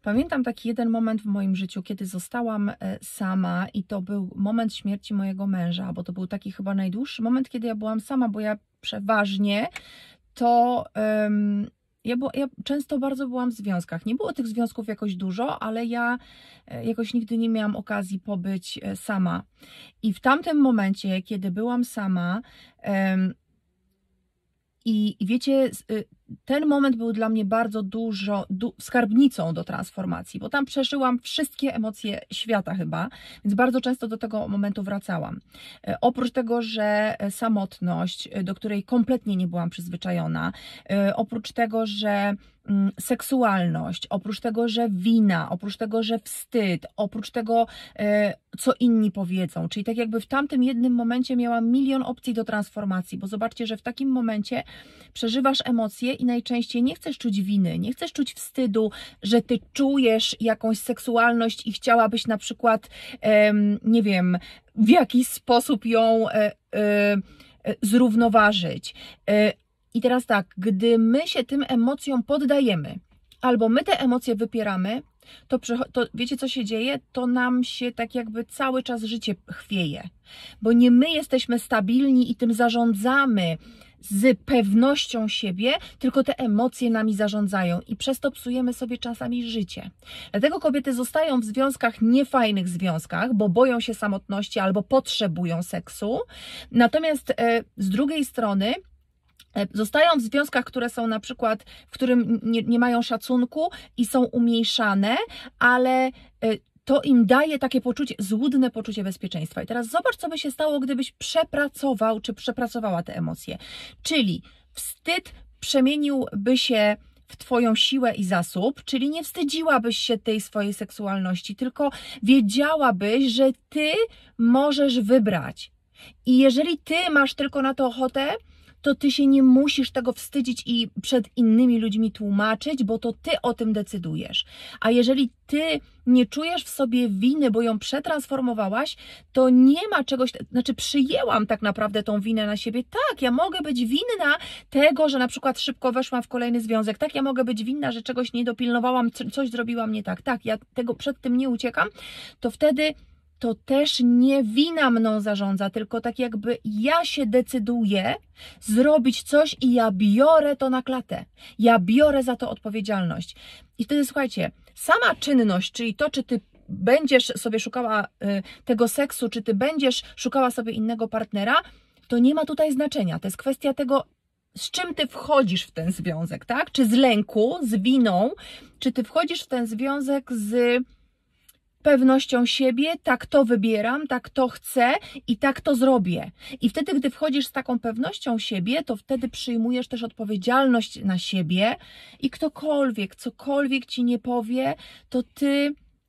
Pamiętam taki jeden moment w moim życiu, kiedy zostałam sama i to był moment śmierci mojego męża, bo to był taki chyba najdłuższy moment, kiedy ja byłam sama, bo ja przeważnie to... Ja często bardzo byłam w związkach. Nie było tych związków jakoś dużo, ale ja jakoś nigdy nie miałam okazji pobyć sama. I w tamtym momencie, kiedy byłam sama, i wiecie, ten moment był dla mnie bardzo skarbnicą do transformacji, bo tam przeżyłam wszystkie emocje świata chyba, więc bardzo często do tego momentu wracałam. Oprócz tego, że samotność, do której kompletnie nie byłam przyzwyczajona, oprócz tego, że seksualność, oprócz tego, że wina, oprócz tego, że wstyd, oprócz tego, co inni powiedzą, czyli tak jakby w tamtym jednym momencie miałam milion opcji do transformacji, bo zobaczcie, że w takim momencie przeżywasz emocje i najczęściej nie chcesz czuć winy, nie chcesz czuć wstydu, że ty czujesz jakąś seksualność i chciałabyś na przykład, nie wiem, w jakiś sposób ją zrównoważyć. I teraz tak, gdy my się tym emocjom poddajemy, albo my te emocje wypieramy, to wiecie, co się dzieje? To nam się tak jakby cały czas życie chwieje, bo nie my jesteśmy stabilni i tym zarządzamy z pewnością siebie, tylko te emocje nami zarządzają i przez to psujemy sobie czasami życie. Dlatego kobiety zostają w związkach, niefajnych związkach, bo boją się samotności albo potrzebują seksu, natomiast z drugiej strony zostają w związkach, które są na przykład, w którym nie mają szacunku i są umniejszane, ale to im daje takie złudne poczucie bezpieczeństwa. I teraz zobacz, co by się stało, gdybyś przepracował, czy przepracowała te emocje. Czyli wstyd przemieniłby się w twoją siłę i zasób, czyli nie wstydziłabyś się tej swojej seksualności, tylko wiedziałabyś, że ty możesz wybrać. I jeżeli ty masz tylko na to ochotę, to ty się nie musisz tego wstydzić i przed innymi ludźmi tłumaczyć, bo to ty o tym decydujesz. A jeżeli ty nie czujesz w sobie winy, bo ją przetransformowałaś, to nie ma czegoś, znaczy przyjęłam tak naprawdę tą winę na siebie. Tak, ja mogę być winna tego, że na przykład szybko weszłam w kolejny związek. Tak, ja mogę być winna, że czegoś nie dopilnowałam, coś zrobiłam nie tak. Tak, ja przed tym nie uciekam, to wtedy to też nie wina mną zarządza, tylko tak jakby ja się decyduję zrobić coś i ja biorę to na klatę. Ja biorę za to odpowiedzialność. I wtedy słuchajcie, sama czynność, czyli to, czy ty będziesz sobie szukała tego seksu, czy ty będziesz szukała sobie innego partnera, to nie ma tutaj znaczenia. To jest kwestia tego, z czym ty wchodzisz w ten związek, tak? Czy z lęku, z winą, czy ty wchodzisz w ten związek z pewnością siebie, tak to wybieram, tak to chcę i tak to zrobię. I wtedy, gdy wchodzisz z taką pewnością siebie, to wtedy przyjmujesz też odpowiedzialność na siebie i ktokolwiek, cokolwiek ci nie powie, to ty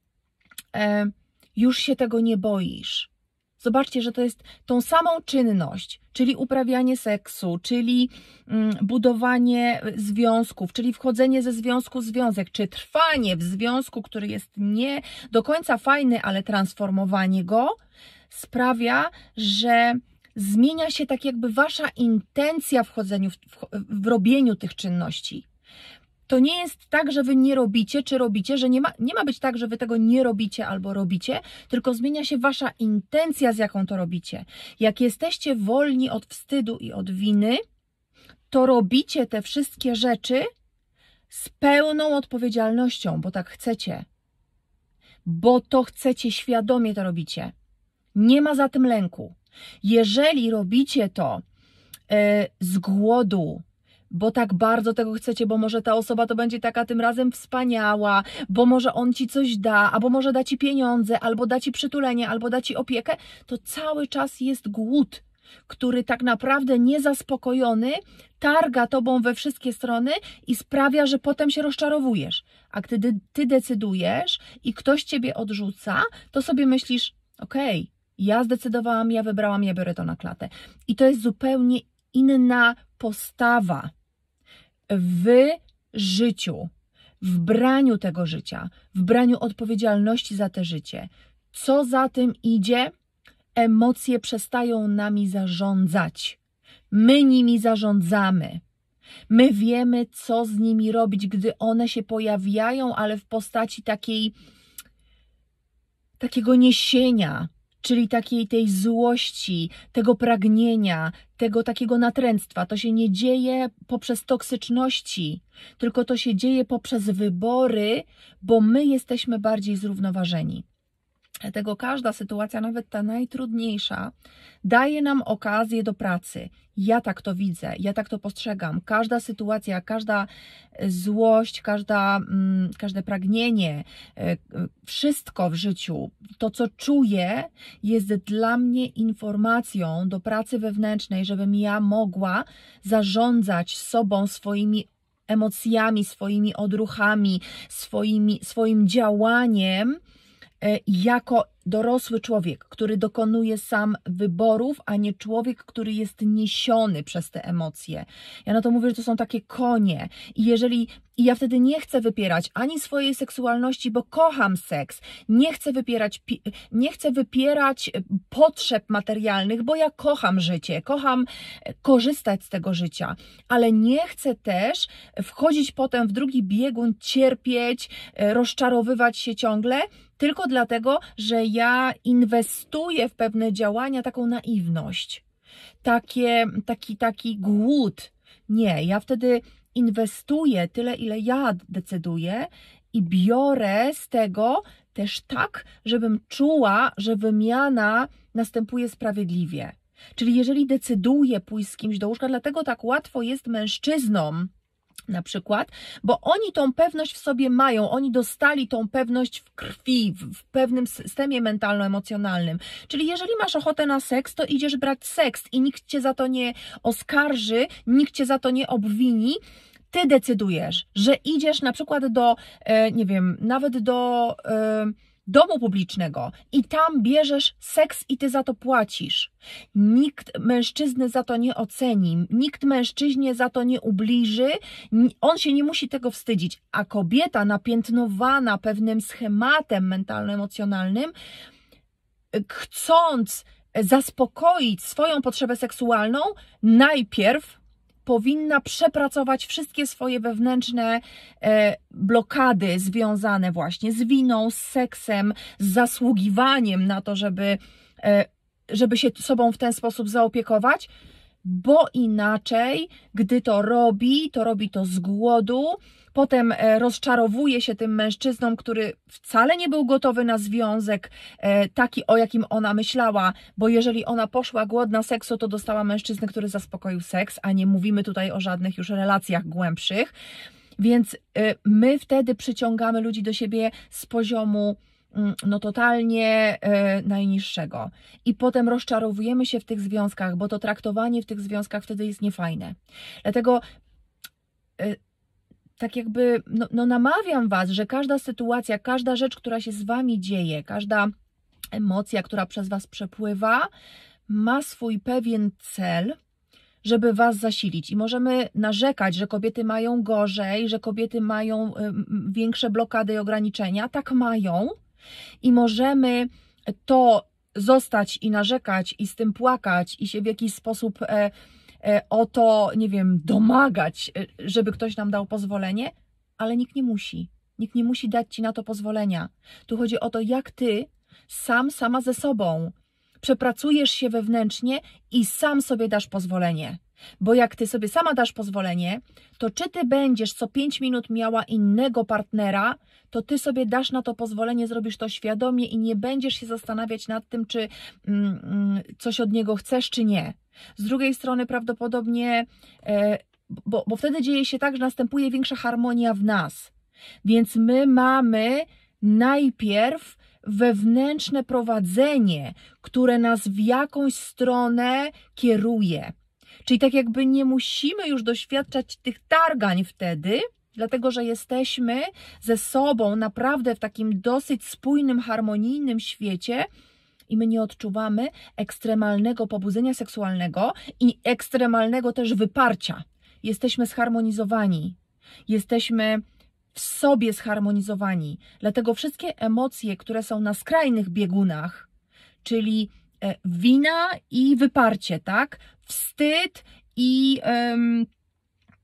już się tego nie boisz. Zobaczcie, że to jest tą samą czynność, czyli uprawianie seksu, czyli budowanie związków, czyli wchodzenie ze związku w związek, czy trwanie w związku, który jest nie do końca fajny, ale transformowanie go sprawia, że zmienia się tak jakby wasza intencja w wchodzeniu, w robieniu tych czynności. To nie jest tak, że wy nie robicie, czy robicie, że nie ma być tak, że wy tego nie robicie albo robicie, tylko zmienia się wasza intencja, z jaką to robicie. Jak jesteście wolni od wstydu i od winy, to robicie te wszystkie rzeczy z pełną odpowiedzialnością, bo tak chcecie. Bo to chcecie, świadomie to robicie. Nie ma za tym lęku. Jeżeli robicie to z głodu, bo tak bardzo tego chcecie, bo może ta osoba to będzie taka tym razem wspaniała, bo może on ci coś da, albo może da ci pieniądze, albo da ci przytulenie, albo da ci opiekę, to cały czas jest głód, który tak naprawdę niezaspokojony targa tobą we wszystkie strony i sprawia, że potem się rozczarowujesz. A gdy ty decydujesz i ktoś ciebie odrzuca, to sobie myślisz, okej, ja zdecydowałam, ja wybrałam, ja biorę to na klatę. I to jest zupełnie inna postawa w życiu, w braniu tego życia, w braniu odpowiedzialności za te życie. Co za tym idzie? Emocje przestają nami zarządzać. My nimi zarządzamy. My wiemy, co z nimi robić, gdy one się pojawiają, ale w postaci takiego niesienia, czyli takiej tej złości, tego pragnienia, tego takiego natręctwa. To się nie dzieje poprzez toksyczności, tylko to się dzieje poprzez wybory, bo my jesteśmy bardziej zrównoważeni. Dlatego każda sytuacja, nawet ta najtrudniejsza, daje nam okazję do pracy. Ja tak to widzę, ja tak to postrzegam. Każda sytuacja, każda złość, każde pragnienie, wszystko w życiu, to co czuję, jest dla mnie informacją do pracy wewnętrznej, żebym ja mogła zarządzać sobą, swoimi emocjami, swoimi odruchami, swoim działaniem, jako dorosły człowiek, który dokonuje sam wyborów, a nie człowiek, który jest niesiony przez te emocje. Ja na to mówię, że to są takie konie. I ja wtedy nie chcę wypierać ani swojej seksualności, bo kocham seks. Nie chcę wypierać potrzeb materialnych, bo ja kocham życie, kocham korzystać z tego życia. Ale nie chcę też wchodzić potem w drugi biegun, cierpieć, rozczarowywać się ciągle, tylko dlatego, że ja inwestuję w pewne działania, taką naiwność, taki głód. Nie, ja wtedy inwestuję tyle, ile ja decyduję i biorę z tego też tak, żebym czuła, że wymiana następuje sprawiedliwie. Czyli jeżeli decyduję pójść z kimś do łóżka, dlatego tak łatwo jest mężczyznom, na przykład, bo oni tą pewność w sobie mają, oni dostali tą pewność w krwi, w pewnym systemie mentalno-emocjonalnym. Czyli jeżeli masz ochotę na seks, to idziesz brać seks i nikt cię za to nie oskarży, nikt cię za to nie obwini. Ty decydujesz, że idziesz na przykład do, nie wiem, nawet do domu publicznego i tam bierzesz seks i ty za to płacisz. Nikt mężczyzny za to nie oceni, nikt mężczyźnie za to nie ubliży, on się nie musi tego wstydzić, a kobieta napiętnowana pewnym schematem mentalno-emocjonalnym, chcąc zaspokoić swoją potrzebę seksualną, najpierw powinna przepracować wszystkie swoje wewnętrzne blokady związane właśnie z winą, z seksem, z zasługiwaniem na to, żeby się sobą w ten sposób zaopiekować, bo inaczej, gdy to robi to z głodu, potem rozczarowuje się tym mężczyzną, który wcale nie był gotowy na związek taki, o jakim ona myślała, bo jeżeli ona poszła głodna seksu, to dostała mężczyznę, który zaspokoił seks, a nie mówimy tutaj o żadnych już relacjach głębszych, więc my wtedy przyciągamy ludzi do siebie z poziomu totalnie najniższego. I potem rozczarowujemy się w tych związkach, bo to traktowanie w tych związkach wtedy jest niefajne. Dlatego tak jakby namawiam Was, że każda sytuacja, każda rzecz, która się z Wami dzieje, każda emocja, która przez Was przepływa, ma swój pewien cel, żeby Was zasilić. I możemy narzekać, że kobiety mają gorzej, że kobiety mają większe blokady i ograniczenia. Tak mają. I możemy to zostać i narzekać i z tym płakać i się w jakiś sposób o to, nie wiem, domagać, żeby ktoś nam dał pozwolenie, ale nikt nie musi. Nikt nie musi dać Ci na to pozwolenia. Tu chodzi o to, jak Ty sama ze sobą przepracujesz się wewnętrznie i sam sobie dasz pozwolenie. Bo jak Ty sobie sama dasz pozwolenie, to czy Ty będziesz co 5 minut miała innego partnera, to Ty sobie dasz na to pozwolenie, zrobisz to świadomie i nie będziesz się zastanawiać nad tym, czy coś od niego chcesz, czy nie. Z drugiej strony prawdopodobnie, bo wtedy dzieje się tak, że następuje większa harmonia w nas. Więc my mamy najpierw wewnętrzne prowadzenie, które nas w jakąś stronę kieruje. Czyli tak jakby nie musimy już doświadczać tych targań wtedy, dlatego że jesteśmy ze sobą naprawdę w takim dosyć spójnym, harmonijnym świecie i my nie odczuwamy ekstremalnego pobudzenia seksualnego i ekstremalnego też wyparcia. Jesteśmy zharmonizowani, jesteśmy w sobie zharmonizowani. Dlatego wszystkie emocje, które są na skrajnych biegunach, czyli wina i wyparcie, tak? Wstyd i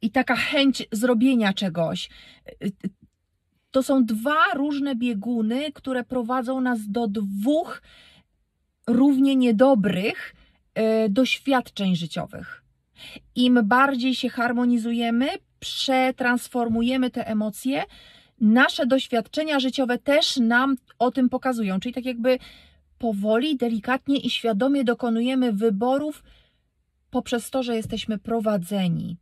i taka chęć zrobienia czegoś. To są dwa różne bieguny, które prowadzą nas do dwóch równie niedobrych doświadczeń życiowych. Im bardziej się harmonizujemy, przetransformujemy te emocje, nasze doświadczenia życiowe też nam o tym pokazują. Czyli tak jakby powoli, delikatnie i świadomie dokonujemy wyborów poprzez to, że jesteśmy prowadzeni.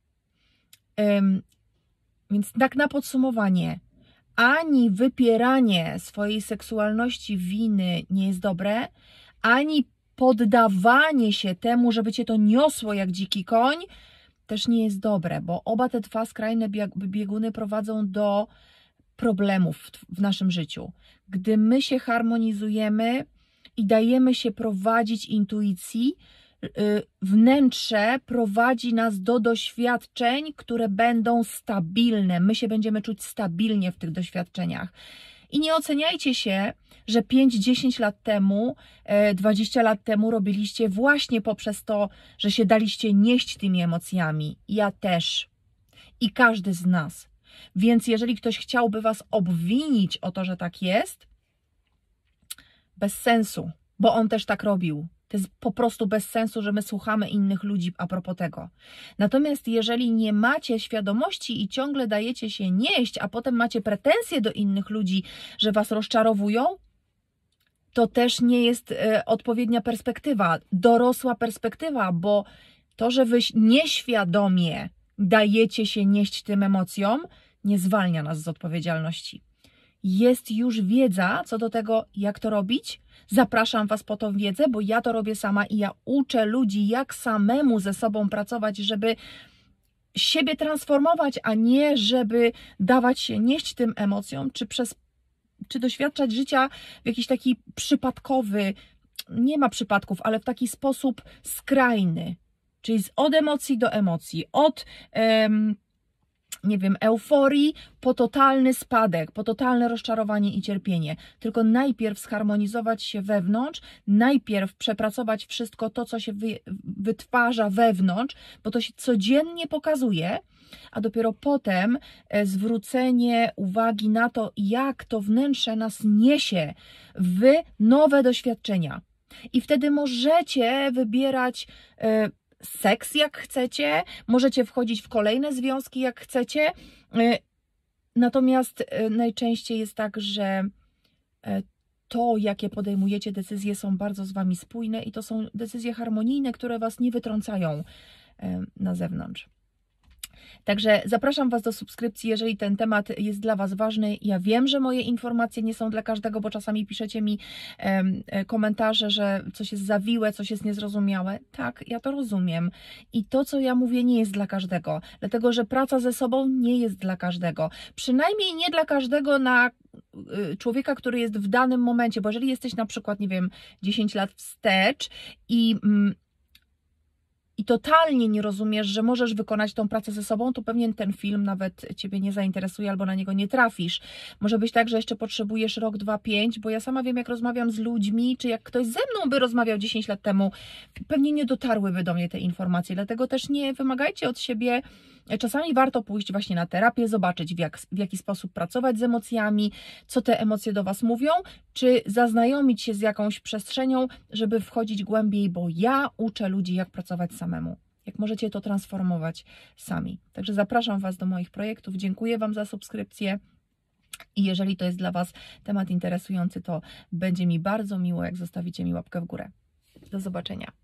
Więc tak na podsumowanie, ani wypieranie swojej seksualności winy nie jest dobre, ani poddawanie się temu, żeby cię to niosło jak dziki koń, też nie jest dobre, bo oba te dwa skrajne bieguny prowadzą do problemów w naszym życiu. Gdy my się harmonizujemy i dajemy się prowadzić intuicji, wnętrze prowadzi nas do doświadczeń, które będą stabilne. My się będziemy czuć stabilnie w tych doświadczeniach. I nie oceniajcie się, że 5-10 lat temu, 20 lat temu robiliście właśnie poprzez to, że się daliście nieść tymi emocjami. Ja też. I każdy z nas. Więc jeżeli ktoś chciałby was obwinić o to, że tak jest, bez sensu, bo on też tak robił. To jest po prostu bez sensu, że my słuchamy innych ludzi a propos tego. Natomiast jeżeli nie macie świadomości i ciągle dajecie się nieść, a potem macie pretensje do innych ludzi, że was rozczarowują, to też nie jest odpowiednia perspektywa, dorosła perspektywa, bo to, że wy nieświadomie dajecie się nieść tym emocjom, nie zwalnia nas z odpowiedzialności. Jest już wiedza co do tego, jak to robić. Zapraszam was po tą wiedzę, bo ja to robię sama i ja uczę ludzi, jak samemu ze sobą pracować, żeby siebie transformować, a nie żeby dawać się nieść tym emocjom, czy doświadczać życia w jakiś taki przypadkowy, nie ma przypadków, ale w taki sposób skrajny, czyli od emocji do emocji, od nie wiem, euforii po totalny spadek, po totalne rozczarowanie i cierpienie. Tylko najpierw zharmonizować się wewnątrz, najpierw przepracować wszystko to, co się wytwarza wewnątrz, bo to się codziennie pokazuje, a dopiero potem zwrócenie uwagi na to, jak to wnętrze nas niesie w nowe doświadczenia. I wtedy możecie wybierać seks jak chcecie, możecie wchodzić w kolejne związki jak chcecie, natomiast najczęściej jest tak, że to, jakie podejmujecie decyzje, są bardzo z wami spójne i to są decyzje harmonijne, które was nie wytrącają na zewnątrz. Także zapraszam was do subskrypcji, jeżeli ten temat jest dla was ważny. Ja wiem, że moje informacje nie są dla każdego, bo czasami piszecie mi komentarze, że coś jest zawiłe, coś jest niezrozumiałe. Tak, ja to rozumiem. I to, co ja mówię, nie jest dla każdego, dlatego że praca ze sobą nie jest dla każdego. Przynajmniej nie dla każdego na człowieka, który jest w danym momencie, bo jeżeli jesteś na przykład, nie wiem, 10 lat wstecz i totalnie nie rozumiesz, że możesz wykonać tą pracę ze sobą, to pewnie ten film nawet ciebie nie zainteresuje albo na niego nie trafisz. Może być tak, że jeszcze potrzebujesz rok, 2, 5, bo ja sama wiem, jak rozmawiam z ludźmi, czy jak ktoś ze mną by rozmawiał 10 lat temu, pewnie nie dotarłyby do mnie te informacje, dlatego też nie wymagajcie od siebie. Czasami warto pójść właśnie na terapię, zobaczyć w jaki sposób pracować z emocjami, co te emocje do was mówią, czy zaznajomić się z jakąś przestrzenią, żeby wchodzić głębiej, bo ja uczę ludzi, jak pracować samemu, jak możecie to transformować sami. Także zapraszam was do moich projektów, dziękuję wam za subskrypcję i jeżeli to jest dla was temat interesujący, to będzie mi bardzo miło, jak zostawicie mi łapkę w górę. Do zobaczenia.